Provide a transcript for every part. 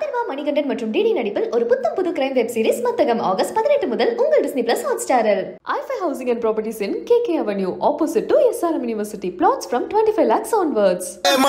அதர்வா மணிகண்டன் மற்றும் டிடி நடிப்பில் ஒரு புத்தம் புது crime web series Mathagam August 18 முதல் உங்கள் டிஸ்னி பிளஸ் ஹாட்ஸ்டாரில். I5 Housing and Properties in KK Avenue, opposite to SRM University. Plots from 25 lakhs onwards.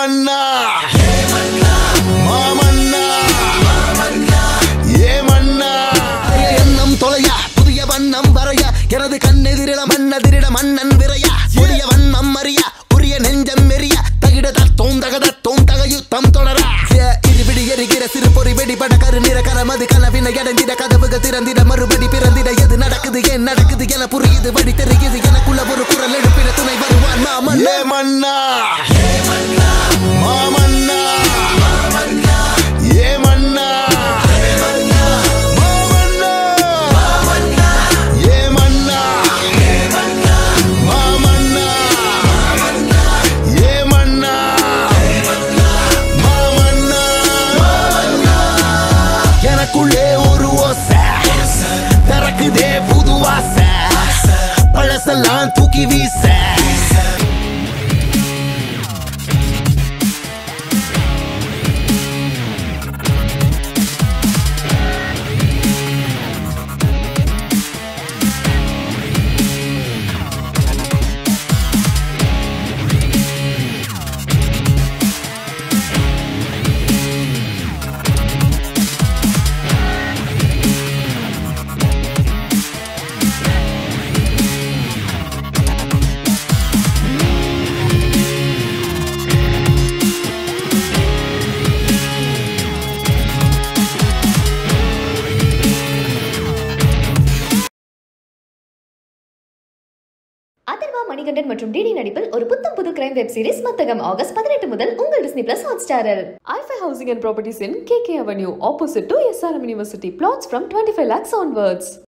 புதிய வண்ணம் வரைய எனது கண்ணெதிரிட மண்ணெதிரிட மன்னன் விரைய புதிய வண்ணம் மறிய உரிய நெஞ்சம் மெறிய தகிட தத்தோம் தகயுத்தம் தொடர இருபிடி எரிகிற சிறு பொறி வெடிபட கரு நிற கரமது கனவினை அடைந்திட கதவுகள் திறந்திட மறுபடி பிறந்திட எது நடக்குது ஏன் நடக்குது என புரியுது வழி தெரியுது எனக்குள்ள ஒரு குரல் எழுப்பின துணை வருவான் மாமன்னா மன்னா மாமன்னா ஏ மன்னா எனக்குள்ளே ஒரு ஓசை திறக்குதே புது ஆசை பழசெல்லாம் தூக்கி வீச அதர்வா மணிகண்டன் மற்றும் டிடி நடிப்பில் ஒரு புத்தம் புது crime web series Mathagam August 18 முதல் உங்கள் டிஸ்னி பிளஸ் ஹாட்ஸ்டாரில். I5 Housing and Properties in KK Avenue, opposite to SRM University. Plots from 25 lakhs onwards.